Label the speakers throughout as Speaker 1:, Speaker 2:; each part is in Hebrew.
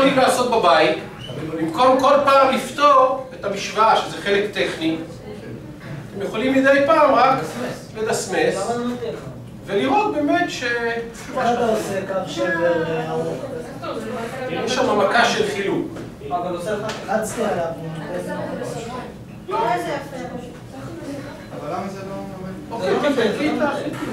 Speaker 1: יכולים לעשות בבית? במקום כל פעם לפתור את המשוואה, שזה חלק טכני, אתם יכולים מדי פעם רק לדסמס ולראות באמת ש...
Speaker 2: מה אתה עושה קו שבר ארוך?
Speaker 1: יש שם מכה של חילוק.
Speaker 2: אבל עושה לך... רצתי עליו.
Speaker 1: לא.
Speaker 3: איזה יפה.
Speaker 4: אבל למה זה לא...
Speaker 1: אוקיי, תבדקי את החילוק.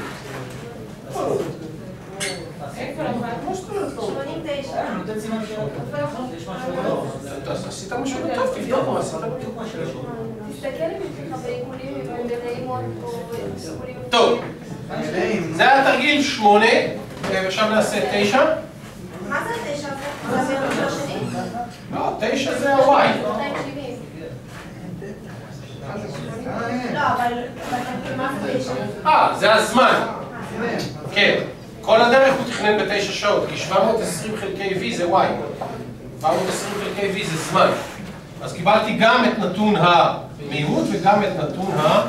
Speaker 1: מה זאת אומרת לא?
Speaker 3: 89.
Speaker 2: נותן סימן שאלה. יש משהו טוב.
Speaker 1: עשית משהו טוב, תבדוק מה עשית.
Speaker 3: תסתכל אם יש לך בעיגולים ובנעימות או עיגולים.
Speaker 1: טוב, זה היה תרגיל 8, ועכשיו נעשה 9.
Speaker 3: מה זה 9? זה המיון של השני?
Speaker 1: לא, 9 זה ה-Y.
Speaker 3: 270. לא, אבל מה זה 9?
Speaker 1: זה הזמן. כן. כל הדרך הוא תכנן ב9 שעות, כי 720 חלקי V זה Y. 720 חלקי V זה זמן. אז קיבלתי גם את נתון המהירות וגם את נתון הזמן.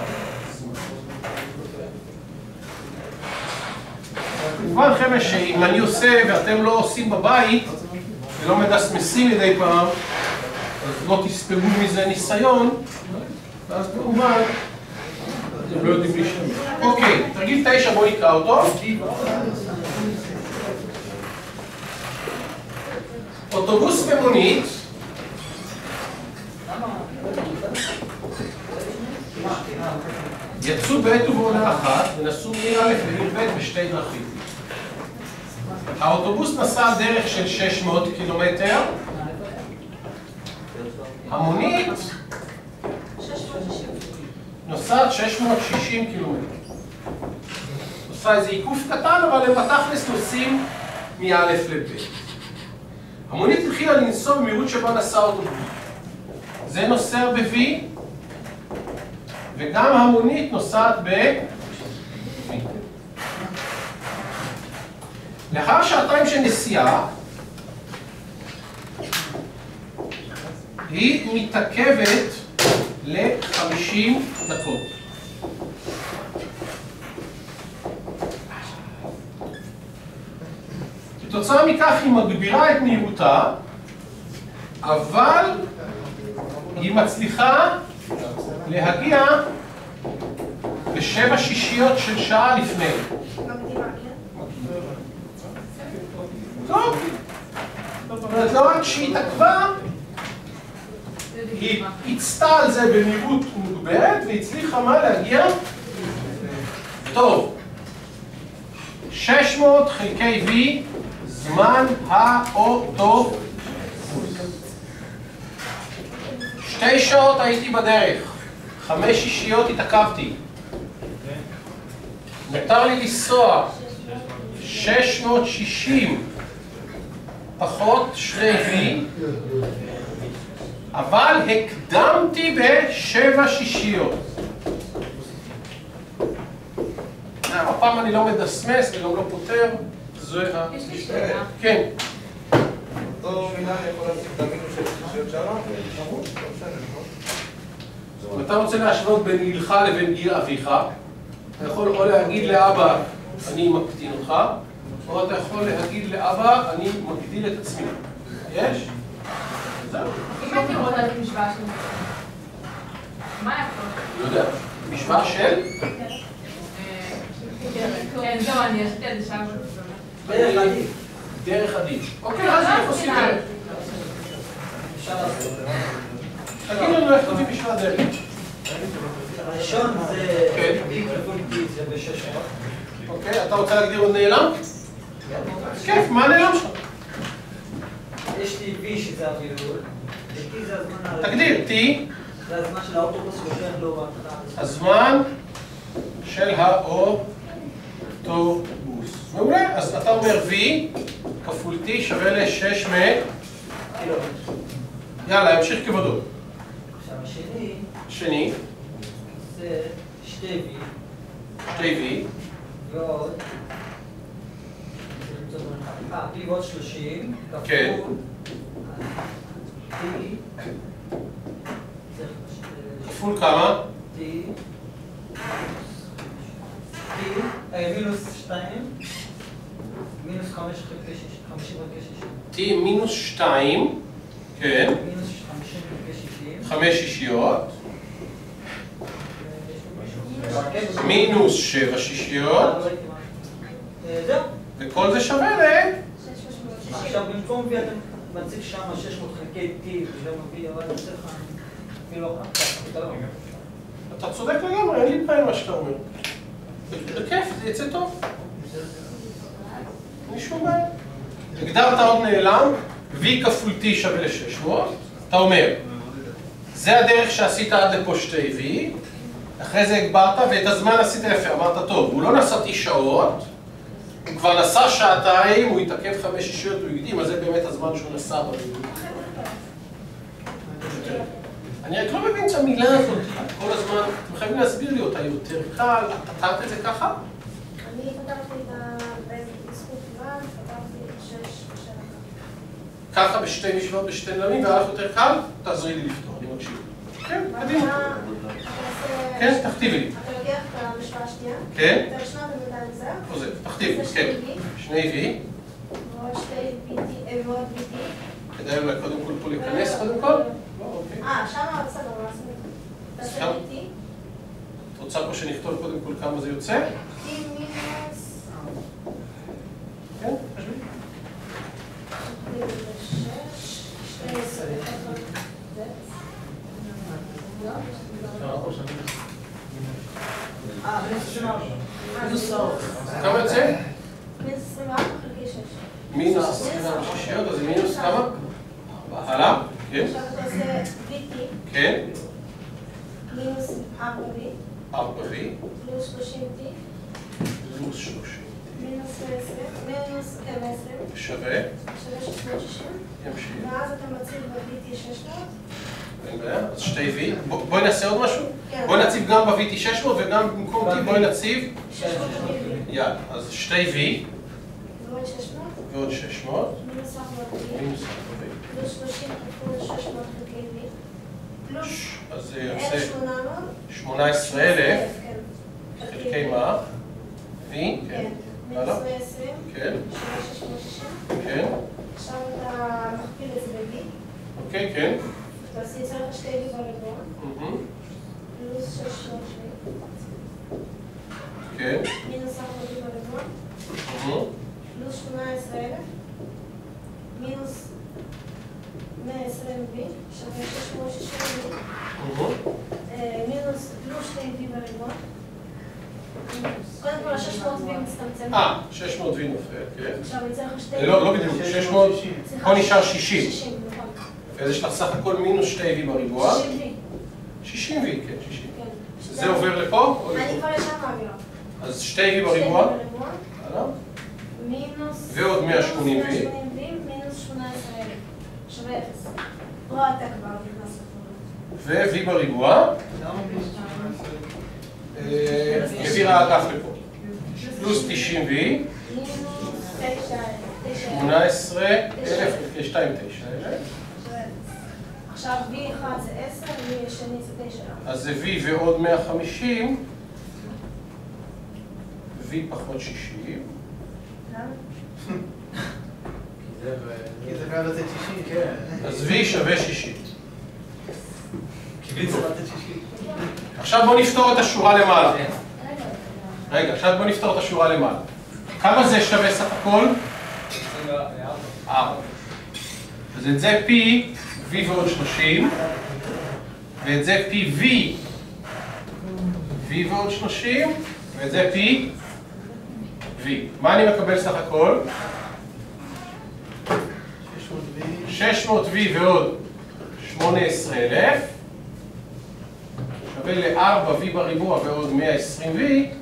Speaker 1: כמובן חבר'ה שאם אני עושה ואתם לא עושים בבית ולא מדסמסים מדי פעם, אז לא תספרו מזה ניסיון, אז כמובן אתם לא יודעים להשתמש. אוקיי, תרגיל 9 בואו נקרא אותו. אוטובוס ומונית יצאו בעת ובעונה אחת ונסעו מעיר א' לעיר ב' בשתי דרכים. האוטובוס נסע דרך של 600 קילומטר, המונית נוסעת 660 קילומטר. עושה איזה עיקוף קטן, אבל הם בתכלס נוסעים מא' לב'. המונית התחילה לנסוע במהירות שבה נסע אוטובוס. זה נוסע ב-V, וגם המונית נוסעת ב-V. לאחר שעתיים של נסיעה, היא מתעכבת ל-50 דקות. כתוצאה מכך היא מגבירה את מהירותה, אבל היא מצליחה להגיע ב7/60 של שעה לפני. טוב, זאת לא רק שהיא התעכבה, היא הצטה על זה במהירות מוגברת והצליחה מה להגיע? טוב, 600 חלקי V זמן האוטובוס. 2 שעות הייתי בדרך, 5/60 התעכבתי. נותר לי לנסוע 660 פחות 2V, אבל הקדמתי ב7/60. הפעם אני לא מדסמס וגם לא פותר.
Speaker 5: יש לי שאלה.
Speaker 1: כן.
Speaker 4: אותו מילה אני יכול להציג את המינוס של שישיות שמה?
Speaker 1: אם אתה רוצה להשוות בין גילך לבין גיל אביך, אתה יכול או להגיד לאבא, אני מקטין אותך, או אתה יכול להגיד לאבא, אני מגדיל את עצמי. יש? זהו.
Speaker 5: אם הייתי רואה את המשוואה שלי, מה היה פה?
Speaker 1: לא יודע. משוואה של?
Speaker 5: כן, זהו, אני עשיתי על זה שם.
Speaker 2: דרך עדיף.
Speaker 1: דרך עדיף. אוקיי, אז איך עושים דרך?
Speaker 2: אפשר לעשות.
Speaker 1: תגיד לנו איך כותבים משוואה דרך.
Speaker 2: הראשון זה...
Speaker 1: כן.
Speaker 2: B כפול T זה ב600.
Speaker 1: אוקיי, אתה רוצה להגדיר עוד נעלם? כיף, מה הנעלם שלך?
Speaker 2: יש לי V שזה המהירות, ו-T זה הזמן הראשון.
Speaker 1: תגדיר, T,
Speaker 2: זה הזמן של האוטובוס לוקח לו בהתחלה.
Speaker 1: הזמן של האוטובוס. מעולה, אז אתה אומר V כפול T שווה ל-600
Speaker 2: קילומטר.
Speaker 1: יאללה, המשיך כבודו.
Speaker 2: עכשיו השני
Speaker 1: שני,
Speaker 2: זה 2V
Speaker 1: 2V,
Speaker 2: ועוד P ועוד 30
Speaker 1: כן.
Speaker 2: כפול T זה
Speaker 1: כפול כמה?
Speaker 2: T מינוס 2 מינוס 50 חלקי 60
Speaker 1: T מינוס 2, כן,
Speaker 2: מינוס 50 חלקי 60.
Speaker 1: 5 שישיות, מינוס 7 שישיות,
Speaker 2: זהו.
Speaker 1: וכל זה שווה ל...
Speaker 3: 660.
Speaker 2: עכשיו במקום V אתה מציג שם 600 חלקי T וזה מביא, אבל אני רוצה לך אפילו אתה לא.
Speaker 1: אתה צודק לגמרי, אין לי בעיה עם מה שאתה אומר. בכיף, זה יצא טוב. אין שום בעיה. הגדרת עוד נעלם, V כפול T שווה ל-600, אתה אומר, זה הדרך שעשית עד לפה 2V, אחרי זה הגברת ואת הזמן עשית יפה, אמרת טוב, הוא לא נסע T שעות, הוא כבר נסע שעתיים, הוא התעכב 5 שישיות, הוא הקדים, אז זה באמת הזמן שהוא נסע בדיוק. אני רק לא מבין את המילה הזאת, כל הזמן, אתם חייבים להסביר לי אותה יותר קל, את פתרת את זה ככה?
Speaker 3: אני פתרתי את בזכות זמן, פתרתי את 6 בשל אחת.
Speaker 1: ככה בשתי משוואות, בשתי נעלמים, והיה לך יותר קל, תעזרי לי לפתור, אני מקשיב. כן, קדימה. כן, תכתיבי לי.
Speaker 3: אתה לוקח את המשוואה השנייה,
Speaker 1: כן.
Speaker 3: אתה ישנה ובינתיים זה,
Speaker 1: עוזב, תכתיבי,
Speaker 3: זה
Speaker 1: כן.
Speaker 3: 2V,
Speaker 1: 2V.
Speaker 3: ועוד 2VT, ועוד VT.
Speaker 1: כדאי אולי קודם כל פה להיכנס קודם כל? לא, אוקיי.
Speaker 3: שמה בסדר, מה עשינו? תעשה
Speaker 1: שם.
Speaker 3: VT,
Speaker 1: את רוצה פה שנכתוב קודם כל כמה זה יוצא?
Speaker 3: T מינוס
Speaker 1: כן, חשבי.
Speaker 3: 6, 12,
Speaker 1: כמה יוצא?
Speaker 3: מינוס 24 חלקי 6.
Speaker 1: מינוס 24 שישיות, אז זה מינוס כמה? הלאה? כן.
Speaker 3: עכשיו אתה עושה VT,
Speaker 1: כן.
Speaker 3: מינוס 4V,
Speaker 1: 4V.
Speaker 3: פלוס 30T,
Speaker 1: פלוס 30.
Speaker 3: מינוס 120,
Speaker 1: שווה.
Speaker 3: שווה 660,
Speaker 1: ימשיך.
Speaker 3: ואז אתה מציב ב-VT 600.
Speaker 1: אין בעיה, אז 2V. בואי נעשה עוד משהו?
Speaker 3: כן.
Speaker 1: בואי נציב גם ב-VT 600 וגם במקום T בואי נציב.
Speaker 3: 600 VT,
Speaker 1: יאללה, אז 2V
Speaker 3: ועוד 600,
Speaker 1: ועוד 600.
Speaker 3: מינוס 4V,
Speaker 1: מינוס 4V.
Speaker 3: פלוס 30 כפול 600 חלקי V, פלוס
Speaker 1: אז זה יוצא
Speaker 3: 1,800,
Speaker 1: 18,000
Speaker 3: כן,
Speaker 1: חלקי מה? V?
Speaker 3: כן,
Speaker 1: כן.
Speaker 3: מינוס
Speaker 1: הלאה?
Speaker 3: 120,
Speaker 1: כן.
Speaker 3: שווה 660,
Speaker 1: כן.
Speaker 3: עכשיו אתה מכפיל את זה ב-V,
Speaker 1: אוקיי, כן.
Speaker 3: אתה עושה יצא לך 2V בריבוע,
Speaker 1: מהמם.
Speaker 3: פלוס 600V,
Speaker 1: כן.
Speaker 3: מינוס 4V בריבוע,
Speaker 1: מהמם.
Speaker 3: פלוס 18,000, מינוס 120V, שווה 660V,
Speaker 1: מהמם.
Speaker 3: מינוס פלוס 2V בריבוע. קודם כל ה-600V מצטמצם.
Speaker 1: 600 V נופל, כן.
Speaker 3: עכשיו יצא לך 2V.
Speaker 1: לא בדיוק, 600, פה נשאר 60.
Speaker 3: 60, נכון.
Speaker 1: אז יש לך סך הכל מינוס 2V בריבוע.
Speaker 3: 60V.
Speaker 1: 60V, כן, 60.
Speaker 3: כן.
Speaker 1: זה עובר לפה? או
Speaker 3: אני
Speaker 1: לפה?
Speaker 3: כבר ישר מעבירה.
Speaker 1: אז 2V בריבוע.
Speaker 3: 2V בריבוע,
Speaker 1: הלאה.
Speaker 3: מינוס...
Speaker 1: ועוד 180V.
Speaker 3: מינוס 180V, מינוס 18,000. שווה 0. פה אתה כבר נכנס לפעולה.
Speaker 1: ו-V בריבוע. העבירה האגף לפה. פלוס 90V.
Speaker 3: מינוס 9,000.
Speaker 1: 18,000 חלקי 2, 9,000.
Speaker 3: עכשיו V1 זה 10, V שני זה 9.
Speaker 1: אז זה V ועוד 150. V פחות 60.
Speaker 3: למה?
Speaker 4: כי זה חייב לתת 60, כן.
Speaker 1: אז V שווה 60.
Speaker 4: כי V צריך לתת 60.
Speaker 1: עכשיו בוא נפתור את השורה למעלה. רגע, עכשיו בוא נפתור את השורה למעלה. כמה זה שווה סך הכל? 4. אז את זה P, V ועוד 30, ואת זה P, V, V ועוד 30, ואת זה P, V. מה אני מקבל סך הכל? 600V ועוד 18,000, שווה ל-4V בריבוע ועוד 120V,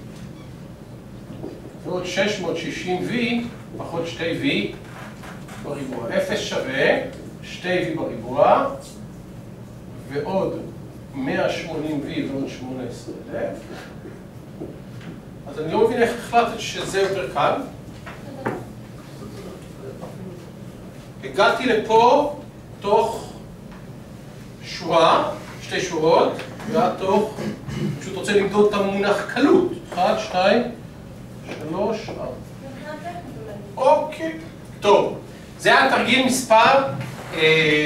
Speaker 1: ועוד 660V פחות 2V בריבוע. 0 שווה 2V בריבוע, ועוד 180V ועוד 18,000. אז אני לא מבין איך החלטת שזה יותר קל. הגעתי לפה תוך שורה, 2 שורות, ואת תוך, פשוט רוצה למדוד את המונח קלות. 1, 2, 3, 4. אוקיי, טוב. זה היה תרגיל מספר 9.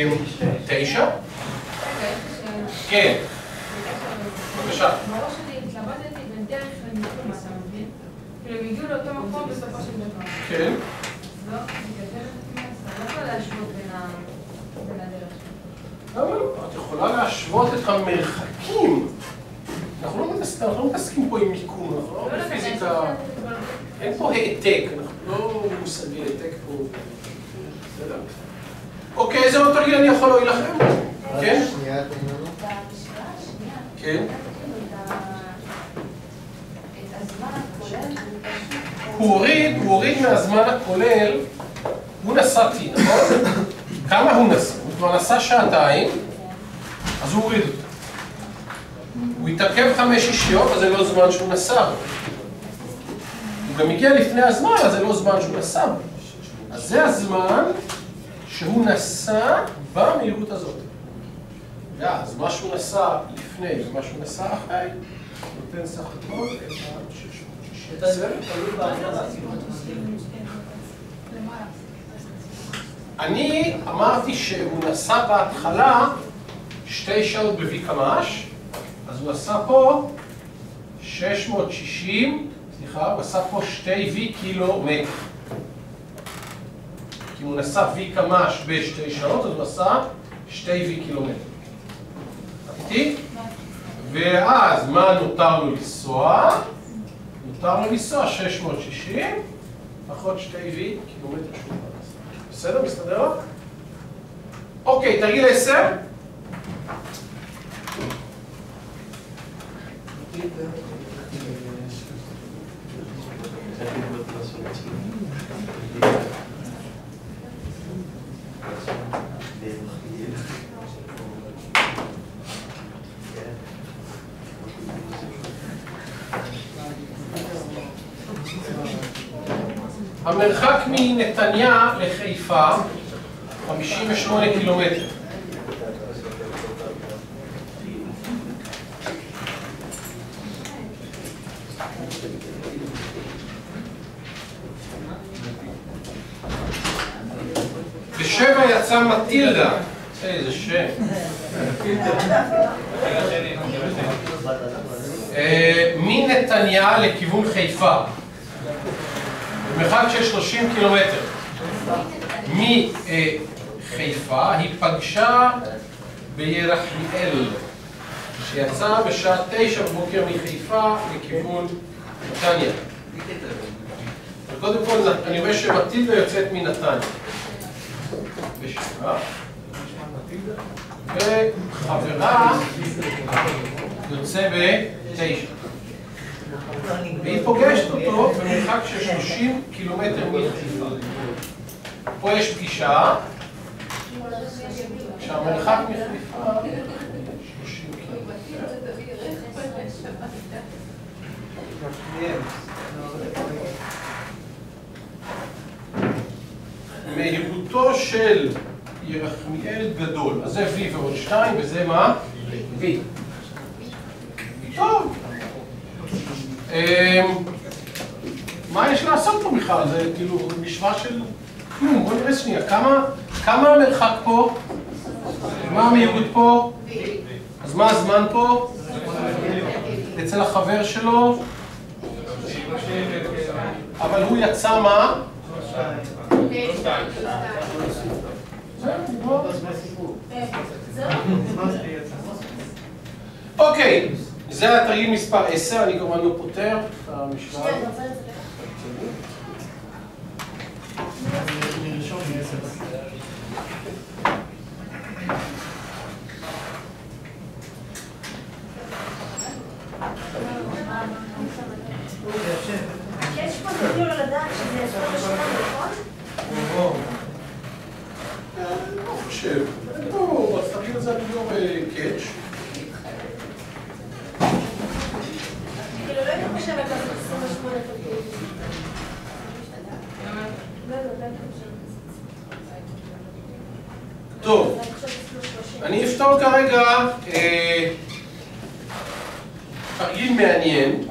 Speaker 1: כן. בבקשה.
Speaker 5: בראש שלי התלבטתי בין דרך למיקום, אתה מבין? כאילו הם הגיעו לאותו מקום בסופו של דבר.
Speaker 1: כן.
Speaker 5: לא, אני לא יכולה להשוות בין הדרך.
Speaker 1: אבל את יכולה להשוות את המרחקים. אנחנו לא מתעסקים פה עם מיקום, אנחנו לא בפיזיקה. אין פה העתק, אנחנו לא מושגי העתק פה. בסדר? אוקיי, איזה עוד תרגיל אני יכול להועיל לכם? כן?
Speaker 3: בשאלה השנייה,
Speaker 1: כן.
Speaker 3: את הזמן הכולל,
Speaker 1: הוא הוריד מהזמן הכולל, הוא נסע T, נכון? כמה הוא נסע? הוא כבר נסע שעתיים, אז הוא הוריד אותו. הוא התעכב 5 שישיות, אז זה לא זמן שהוא נסע. הוא גם הגיע לפני הזמן, אז זה לא זמן שהוא נסע. אז זה הזמן שהוא נסע במהירות הזאת. אז מה שהוא נסע לפני ומה שהוא נסע אחרי, נותן סך הכל את ה-660.
Speaker 2: זה תלוי בהגדרה.
Speaker 1: אני אמרתי שהוא נסע בהתחלה 2 שעות ב-V קמ"ש, אז הוא עשה פה 660, סליחה, הוא עשה פה 2 V קילומטר. כי הוא נסע V קמ"ש ב-2 שעות, אז הוא עשה 2 V קילומטר. איתי? ואז מה נותר לו לנסוע? נותר לו לנסוע 660, פחות 2 V קילומטר שהוא נסע. בסדר? מסתדר? אוקיי, תרגיל 10. המרחק מנתניה לחיפה 58 קילומטר. ב7 יצא מטילדה. איזה שם. מנתניה לכיוון חיפה. במרחק של 30 קילומטר. מחיפה היא פגשה בירחמיאל, שיצא בשעה 9 בבוקר מחיפה לכיוון נתניה. קודם כל, אני רואה שמטילדה יוצאת מנתניה. בשעה. וחברה יוצא ב9. והיא פוגשת אותו במרחק של 30 קילומטר מחיפה. פה יש פגישה, שהמרחק מחיפה 30 קילומטר. מהירותו של ירחמיאל גדול, אז זה V ועוד 2, וזה מה? V. טוב. מה יש לעשות פה בכלל? זה כאילו משוואה של כלום. בואו נראה שנייה. כמה המרחק פה? מה המהירות פה? אז מה הזמן פה? אצל החבר שלו? אבל הוא יצא מה? אוקיי, זה התרגיל מספר 10, אני כמובן לא פותר את המשוואה.
Speaker 3: יש פה תגיעו לדעת שזה 28, נכון?
Speaker 1: לא חושב. פה, בתרגיל הזה אני לא בקאץ'.
Speaker 3: כאילו לא הייתי חושבת על 28 תגיעו. לא, לא הייתי חושבת.
Speaker 1: טוב, אני אפתור כרגע תרגיל מעניין,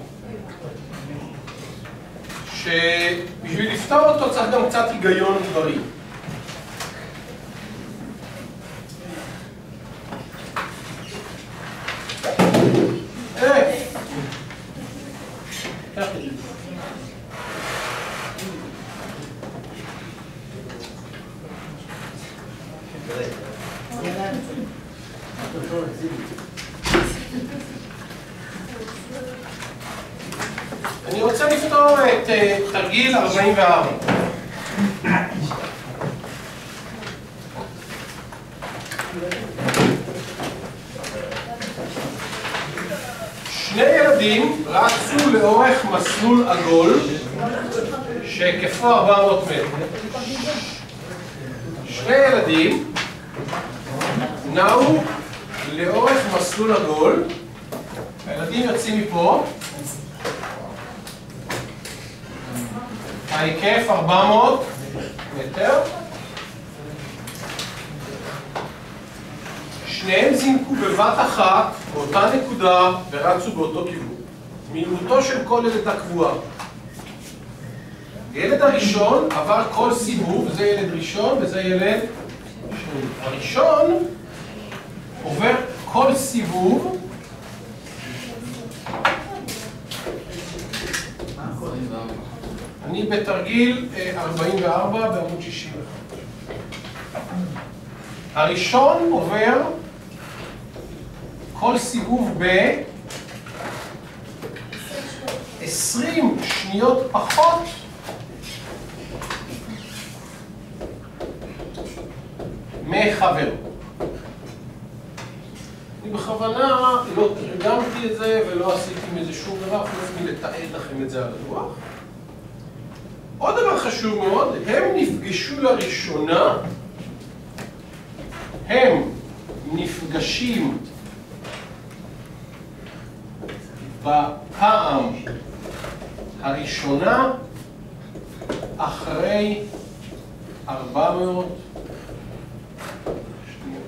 Speaker 1: שבשביל לפתור אותו צריך גם קצת היגיון דברים. אני רוצה לפתור את תרגיל 44. שני ילדים רצו לאורך מסלול עגול שהיקפו 400 מטר. שני ילדים נעו לאורך מסלול עגול, הילדים יוצאים מפה, ההיקף 400 מטר, שניהם זינקו בבת אחת באותה נקודה ורצו באותו כיוון. מהירותו של כל ילד הקבועה. הילד הראשון עבר כל סיבוב, זה ילד ראשון וזה ילד שני. הראשון עובר כל סיבוב אני בתרגיל 44 בעמוד 61. הראשון עובר כל סיבוב ב-20 שניות פחות מחבר. אני בכוונה לא תרגמתי את זה ולא עשיתי מזה שום דבר, חוץ מלתעד לכם את זה על הדוח. עוד דבר חשוב מאוד, הם נפגשו לראשונה, הם נפגשים בפעם הראשונה אחרי 400 שניות.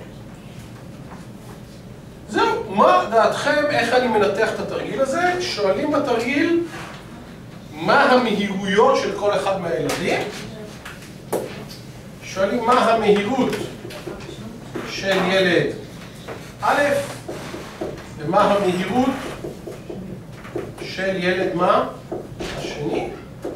Speaker 1: זהו, מה דעתכם, איך אני מנתח את התרגיל הזה? שואלים בתרגיל מה המהירויות של כל אחד מהילדים? שואלים מה המהירות של ילד א' ומה המהירות של ילד מה? השני?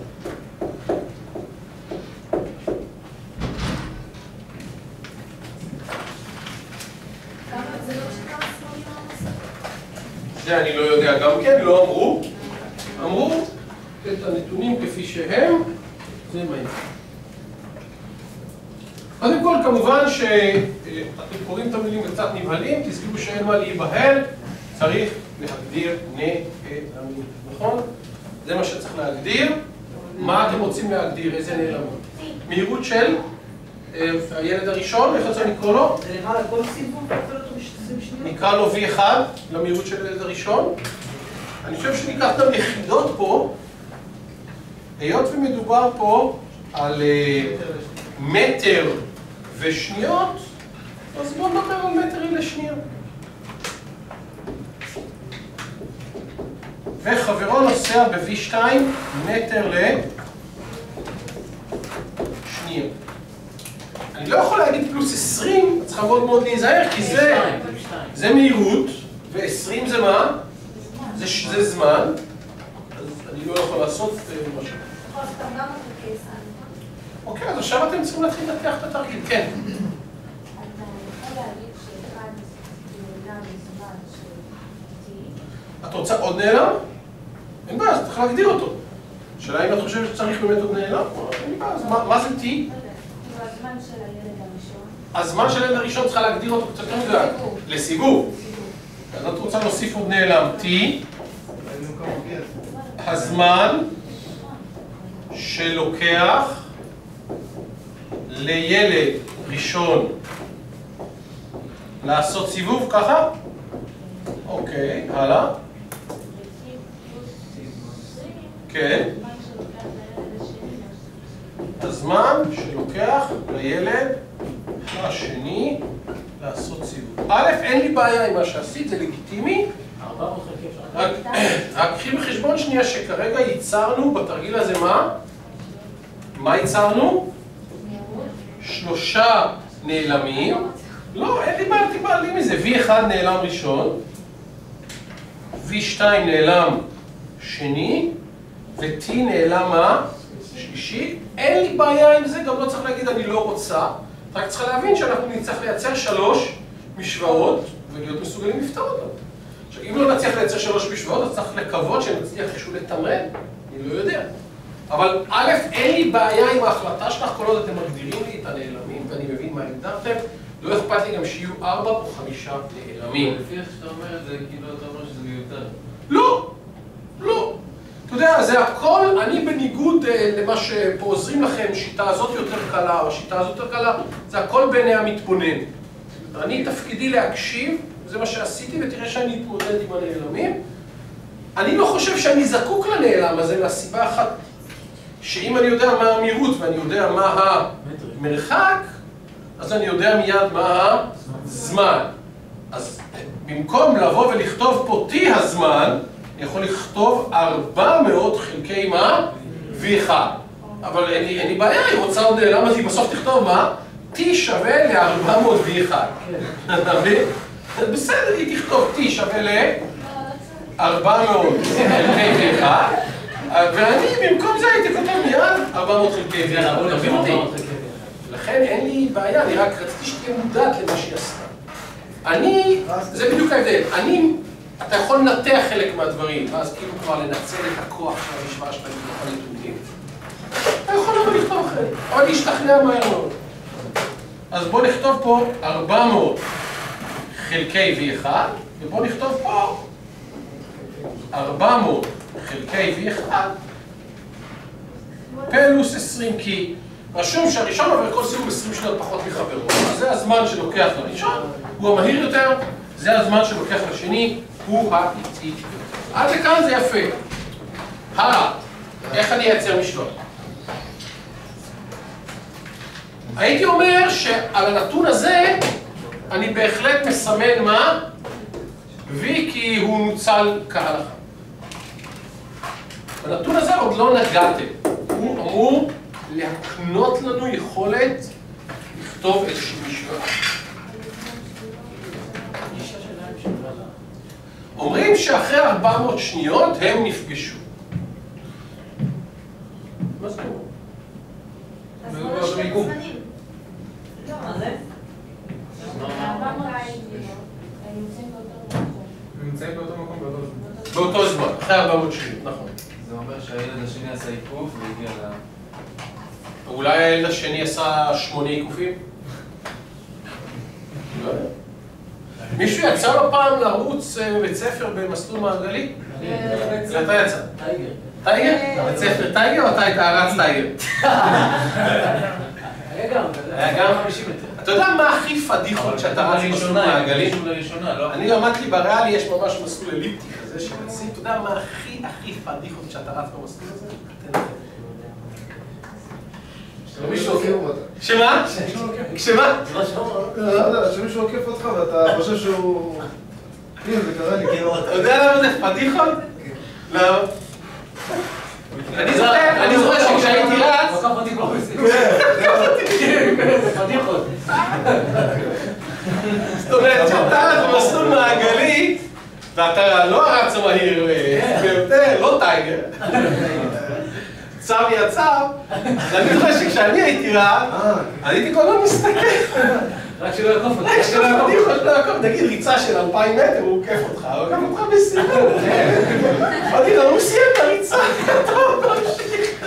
Speaker 1: זה אני לא יודע גם כן, לא אמרו. אמרו את הנתונים כפי שהם, זה מה יהיה. קודם כל, כמובן שאתם קוראים את המילים וקצת נבהלים, תזכרו שאין מה להיבהל, צריך להגדיר נעלמים, נכון? זה מה שצריך להגדיר. מה אתם רוצים להגדיר? איזה נעלמים? מהירות של הילד הראשון, איך רוצה לקרוא לו?
Speaker 2: זה למעלה כל סיבוב, אפילו אותו ב-20 שניות.
Speaker 1: נקרא לו V1 למהירות של הילד הראשון. אני חושב שניקח גם יחידות פה, היות ומדובר פה על מטר ושניות, אז בואו נדבר על מטרים לשנייה. וחברו נוסע ב-V2 מטר לשנייה. אני לא יכול להגיד פלוס 20, צריכה מאוד מאוד להיזהר, כי זה מהירות, ו-20 זה מה? זה זמן, אז אני לא יכול לעשות משהו. אוקיי, אז עכשיו אתם צריכים להתחיל לנתח את התרגיל, כן.
Speaker 3: אתה יכול להגיד שאחד נעלם בזמן של T.
Speaker 1: את רוצה עוד נעלם? אין בעיה, אז צריך להגדיר אותו. השאלה אם את חושבת שצריך באמת עוד נעלם? אין בעיה, אז מה זה T?
Speaker 3: הזמן של הילד הראשון.
Speaker 1: הזמן של הילד הראשון צריכה להגדיר אותו קצת יותר גדול. לסיבוב. אז את רוצה להוסיף עוד נעלם T. הזמן שלוקח לילד ראשון לעשות סיבוב ככה? אוקיי, הלאה. כן. הזמן שלוקח לילד השני לעשות סיבוב. א', אין לי בעיה עם מה שעשית, זה לגיטימי. רק קחי בחשבון שנייה שכרגע ייצרנו בתרגיל הזה מה? מה ייצרנו? 3 נעלמים. לא, אין לי בעיה, תבעלי מזה. V1 נעלם ראשון, V2 נעלם שני, ו-T נעלם מה? שלישי. אין לי בעיה עם זה, גם לא צריך להגיד אני לא רוצה. רק צריכה להבין שאנחנו נצטרך לייצר 3 משוואות ולהיות מסוגלים לפתור אותן. עכשיו, אם לא נצליח לייצר 3 משוואות, אז צריך לקוות שנצליח איכשהו לתמרן, אני לא יודע. אבל א', אין לי בעיה עם ההחלטה שלך, כל עוד אתם מגדירים לי את הנעלמים, ואני מבין מה הגדרתם, לא אכפת לי גם שיהיו 4 או 5 נעלמים.
Speaker 4: לפי איך שאתה אומר את זה, כאילו אתה אומר שזה מיותר.
Speaker 1: לא, לא. אתה יודע, זה הכל, אני בניגוד למה שפה עוזרים לכם, שיטה הזאת יותר קלה, או השיטה הזאת יותר קלה, זה הכל בעיני המתבונן. אני תפקידי להקשיב, זה מה שעשיתי, ותראה שאני אתמודד עם הנעלמים. אני לא חושב שאני זקוק לנעלם הזה, מהסיבה אחת, שאם אני יודע מה המהירות ואני יודע מה המרחק, אז אני יודע מיד מה הזמן. אז במקום לבוא ולכתוב פה T הזמן, אני יכול לכתוב 400 חלקי מה? V1. אבל אין לי בעיה, היא רוצה עוד נעלם, אז היא בסוף תכתוב מה? T שווה ל-400 V1. אתה מבין? בסדר, היא תכתוב T שווה ל-400 חלקי V1, ואני במקום זה הייתי כותב מיד 400 חלקי V1. אתה מבין אותי? לכן אין לי בעיה, אני רק רציתי שתהיה מודעת למה שהיא עשתה. זה בדיוק ההבדל. אתה יכול לנתח חלק מהדברים, ואז כאילו כבר לנצל את הכוח של המשוואה שאתה מתוך הנתונים. אתה יכול לבוא לכתוב אחרי, אבל להשתכנע מהר מאוד. אז בוא נכתוב פה 400 חלקי V1, ובוא נכתוב פה 400 חלקי V1 פלוס 20, כי רשום שהראשון עובר כל סיבוב 20 שניות פחות מחברו. אז זה הזמן שלוקח לראשון, הוא המהיר יותר, זה הזמן שלוקח לשני, הוא האיטי. עד לכאן זה יפה. הלאה, איך אני אייצר משוואות? הייתי אומר שעל הנתון הזה אני בהחלט מסמן מה? V כי הוא נוצל כהלכה. בנתון הזה עוד לא נגעתם. הוא אמור להקנות לנו יכולת לכתוב איזושהי משוואה. אומרים שאחרי 400 שניות הם נפגשו. מה זה אומר?
Speaker 3: אז בוא נשווה את הזמנים.
Speaker 2: מה זה?
Speaker 4: הם נמצאים באותו מקום באותו זמן.
Speaker 1: באותו זמן, אחרי 400 שניות, נכון.
Speaker 4: זה אומר שהילד השני עשה עיקוף והגיע ל...
Speaker 1: אולי הילד השני עשה 8 עיקופים? לא יודע. מישהו יצא לו פעם לרוץ בבית ספר במסלול מעגלי? אתה יצא?
Speaker 2: טייגר.
Speaker 1: טייגר? בית ספר טייגר או אתה היית רץ טייגר? היה גם 50 מטר. אתה יודע מה הכי פדיחות שאתה רץ במסלול מעגלי? אני למדתי בריאלי, יש ממש מסלול אליפטי כזה שרצים. אתה יודע מה הכי פדיחות שאתה רץ במסלול הזה? שמה? שמה?
Speaker 6: שמישהו עוקף אותך ואתה חושב שהוא... הנה, זה קרה לי.
Speaker 1: אתה יודע למה זה פדיחות? למה? אני זוכר שכשהייתי רץ...
Speaker 2: עקף אותי כבר בסדר.
Speaker 6: זה
Speaker 2: פדיחות.
Speaker 1: זאת אומרת שאתה רץ במסלול מעגלי ואתה לא הרץ המהיר ביותר, לא טייגר. צו יצב, ואני זוכר שכשאני הייתי רץ, אני הייתי כל הזמן מסתכל.
Speaker 2: רק שלא יקוף אותך.
Speaker 1: רק שלא יקוף, נגיד ריצה של 2000 מטר, הוא עוקף אותך, הוא עוקף אותך בסיבוב. אמרתי לו, הוא סיים את הריצה, טוב, תמשיך.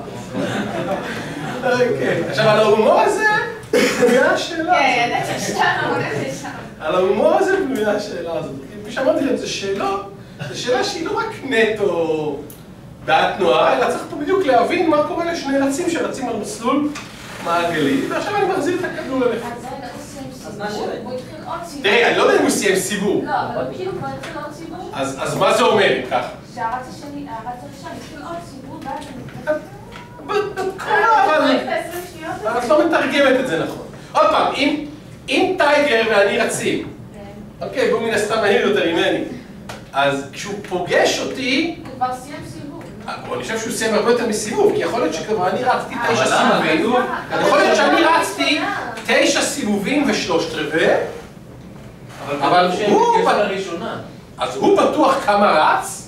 Speaker 1: עכשיו, על ההומור הזה בנויה השאלה הזאת.
Speaker 3: כן, ידעת שאתה הולך לשם.
Speaker 1: על ההומור הזה בנויה השאלה הזאת. כפי שאמרתי להם, זו שאלה שהיא לא רק נטו דעת תנועה, אלא צריך פה בדיוק להבין מה קורה לשני רצים שרצים על מסלול מעגלי, ועכשיו אני מחזיר את הכדור אליך.
Speaker 3: אז רגע, הוא סיים סיבוב, הוא התחיל עוד סיבוב.
Speaker 1: תראי, אני לא יודע אם הוא סיים סיבוב.
Speaker 3: לא, אבל הוא כאילו כבר התחיל עוד סיבוב.
Speaker 1: אז מה זה אומר ככה?
Speaker 3: שהרץ השני, הרץ הראשון התחיל עוד סיבוב, ואז אני...
Speaker 1: אבל את לא מתרגמת את זה נכון. עוד פעם, אם טייגר ואני רצים, אוקיי, והוא מן הסתם מהיר יותר ממני, אז כשהוא פוגש אותי,
Speaker 3: הוא כבר סיים סיבוב.
Speaker 1: אני חושב שהוא סיים הרבה יותר מסיבוב, כי יכול להיות שכבר אני רצתי 9 סיבובים, יכול להיות שאני רצתי 9 סיבובים ושלושת רבעי, אבל הוא... אז הוא בטוח כמה רץ?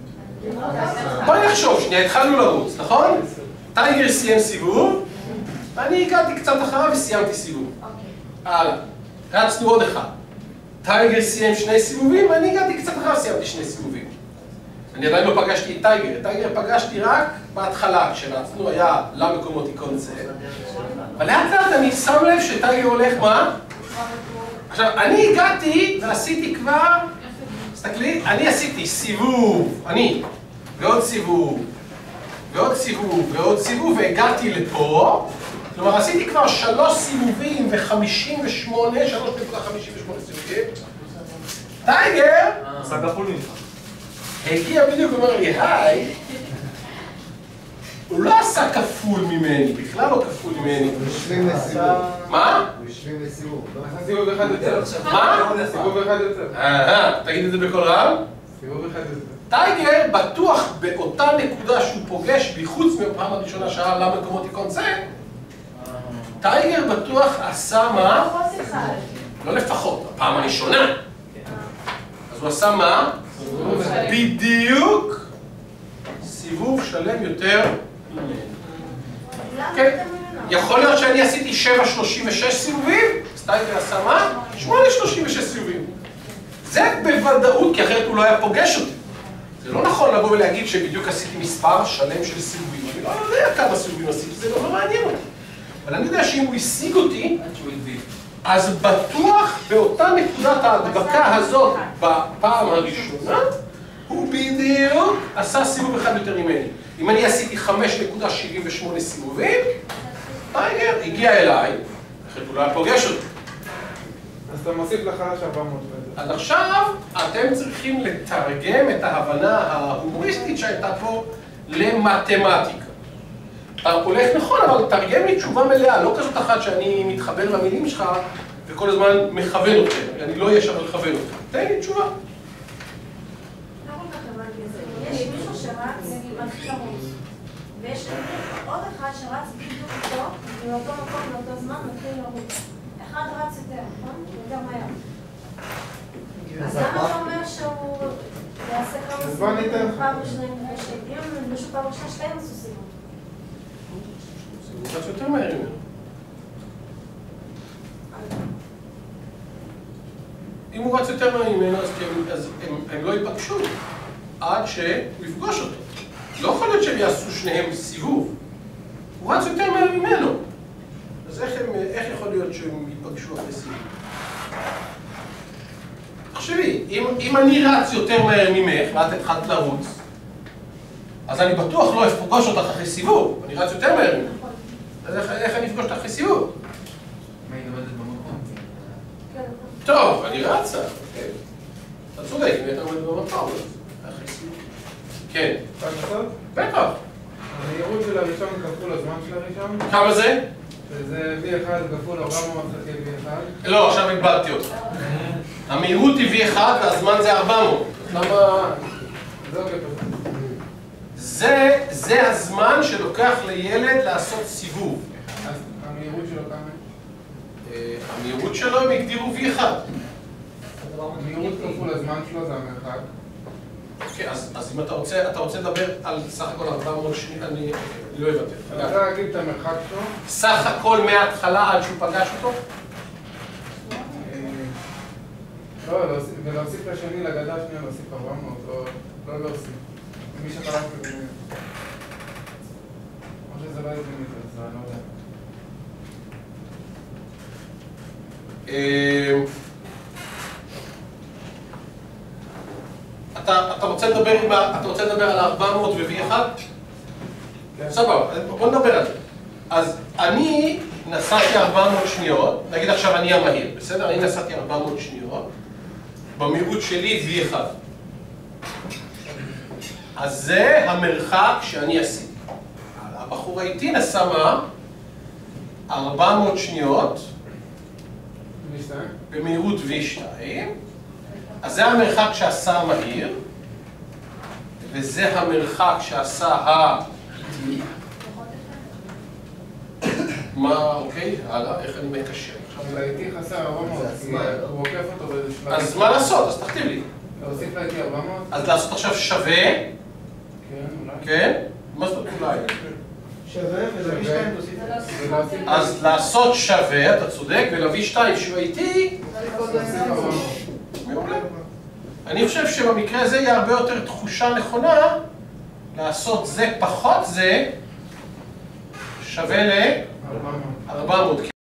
Speaker 1: בואי נחשוב, שנייה, התחלנו לרוץ, נכון? טייגר סיים סיבוב, ואני הגעתי קצת אחריו וסיימתי סיבוב.
Speaker 3: אוקיי.
Speaker 1: הלאה. רצנו עוד אחד. טייגר סיים 2 סיבובים, ואני הגעתי קצת אחריו וסיימתי 2 סיבובים. אני עדיין לא פגשתי את טייגר. את טייגר פגשתי רק בהתחלה, כשרצנו היה למקומות איקון זה. אבל לאט לאט אני שם לב שטייגר הולך מה? עכשיו, אני הגעתי ועשיתי כבר, תסתכלי, אני עשיתי סיבוב, ועוד סיבוב, ועוד סיבוב, ועוד סיבוב, והגעתי לפה. כלומר, עשיתי כבר 3 סיבובים ו-58, 3.58 סיבובים. טייגר
Speaker 4: עשה כפול ממך.
Speaker 1: הגיע בדיוק ואומר לי, היי. הוא לא עשה כפול ממני, בכלל לא כפול ממני.
Speaker 6: הוא השלים לסיבוב.
Speaker 1: מה?
Speaker 6: הוא השלים לסיבוב.
Speaker 4: עשה סיבוב אחד יותר.
Speaker 1: מה?
Speaker 4: סיבוב אחד יותר.
Speaker 1: תגיד את זה בקול רם.
Speaker 4: סיבוב אחד יותר.
Speaker 1: טייגר בטוח באותה נקודה שהוא פוגש בי, חוץ מהפעם הראשונה שהיה למה מקומות איקון זה, טייגר בטוח עשה מה?
Speaker 3: פחות אחד.
Speaker 1: לא לפחות, הפעם הראשונה. אז הוא עשה מה? בדיוק סיבוב שלם יותר ממנו.
Speaker 3: למה
Speaker 1: כן.
Speaker 3: אתה ממנו?
Speaker 1: יכול להיות שאני עשיתי 7.36 סיבובים, אז טייגר עשה מה? 8.36 סיבובים. זה בוודאות, כי אחרת הוא לא היה פוגש אותי. זה לא נכון לבוא ולהגיד שבדיוק עשיתי מספר שלם של סיבובים. אני לא יודע כמה סיבובים עשיתי, זה לא מעניין אותי. אבל אני יודע שאם הוא השיג אותי, אז בטוח באותה נקודת ההדבקה הזאת בפעם הראשונה, הוא בדיוק עשה סיבוב אחד יותר ממני. אם אני עשיתי 5.78 סיבובים, טייגר הגיע אליי, אחרת הוא לא היה פוגש אותי.
Speaker 4: אז אתה מוסיף לחלש 400.
Speaker 1: אז עכשיו אתם צריכים לתרגם את ההבנה ההומוריסטית שהייתה פה למתמטיקה. אתה הולך נכון, אבל תרגם לי תשובה מלאה, לא כזאת אחת שאני מתחבר למילים שלך וכל הזמן מכוון אתכם. אני לא אהיה שם לכוון אתכם. תן לי תשובה.
Speaker 3: לא כל כך הבנתי את זה. יש מישהו שרץ, מתחיל לרוץ. ויש עוד אחד שרץ בדיוק איתו, מאותו מקום, מאותו זמן, מתחיל לרוץ. אחד רץ יותר, נכון? יותר מהר. אז למה אתה אומר שהוא יעשה כמה סיבובים פעם ראשונה, אם מישהו פעם ראשונה שתיים עשו סיבוב?
Speaker 1: הוא קצת יותר מהר ממנו. אם הוא רץ יותר מהר ממנו, אז הם לא ייפגשו עד שהוא יפגוש אותו. לא יכול להיות שהם יעשו שניהם סיבוב. הוא רץ יותר מהר ממנו. אז איך יכול להיות שהם ייפגשו אחרי סיבוב? תחשבי, אם אני רץ יותר מהר ממך ואת התחלת לרוץ, אז אני בטוח לא אפגוש אותך אחרי סיבוב. אני רץ יותר מהר ממך. אז איך אני אפגוש אותך אחרי סיבוב?
Speaker 4: מה היא עובדת במקום?
Speaker 1: טוב, אני רצה. אתה צודק, אם אתה עומד במקום, אחרי סיבוב. כן.
Speaker 4: אפשר לעשות?
Speaker 1: בטח.
Speaker 4: המהירות של הראשון כפול הזמן של הראשון,
Speaker 1: כמה זה?
Speaker 4: שזה V1 כפול 400 חלקי V1.
Speaker 1: לא, עכשיו הגבלתי אותך. המהירות היא V1 והזמן זה 400. למה?
Speaker 4: זה אוקיי פשוט.
Speaker 1: זה הזמן שלוקח לילד לעשות סיבוב.
Speaker 4: אז המהירות שלו כמה?
Speaker 1: המהירות שלו הם הגדירו V1.
Speaker 4: המהירות כפול הזמן שלו זה המרחק.
Speaker 1: אוקיי, אז אם אתה רוצה לדבר על סך הכל 400 שניות, אני לא הבנתי.
Speaker 4: אני רוצה להגיד את המרחק שלו.
Speaker 1: סך הכל מההתחלה עד שהוא פגש אותו?
Speaker 4: לא, ולהוסיף לשני לגדה שנייה, להוסיף 400, לא להוסיף. מי שחלק כזה... כמו שזה לא יזמין את זה, אני לא יודע.
Speaker 1: אתה רוצה לדבר על 400 ו-V1? סבבה, בוא נדבר על זה. אז אני נסעתי 400 שניות, נגיד עכשיו אני המהיר, בסדר? אני נסעתי 400 שניות, במהירות שלי V1. אז זה המרחק שאני עשיתי. הבחור האיטי נסע מה? 400 שניות במהירות V2, אז זה המרחק שעשה המהיר, וזה המרחק שעשה האיטי. מה, אוקיי? הלאה, איך אני מקשר?
Speaker 4: לאיטי חסר 400, הוא עוקף אותו באיזה שלב.
Speaker 1: אז מה לעשות? אז תכתיב לי.
Speaker 4: להוסיף לאיטי 400?
Speaker 1: אז לעשות עכשיו שווה?
Speaker 4: כן, אולי.
Speaker 1: כן? מה זאת אולי?
Speaker 6: שווה, ולהביא 2 תוסיף.
Speaker 1: אז לעשות שווה, אתה צודק, ולהביא 2 שהוא איתי, מעולה. אני חושב שבמקרה הזה יהיה הרבה יותר תחושה נכונה לעשות זה פחות זה שווה ל-400.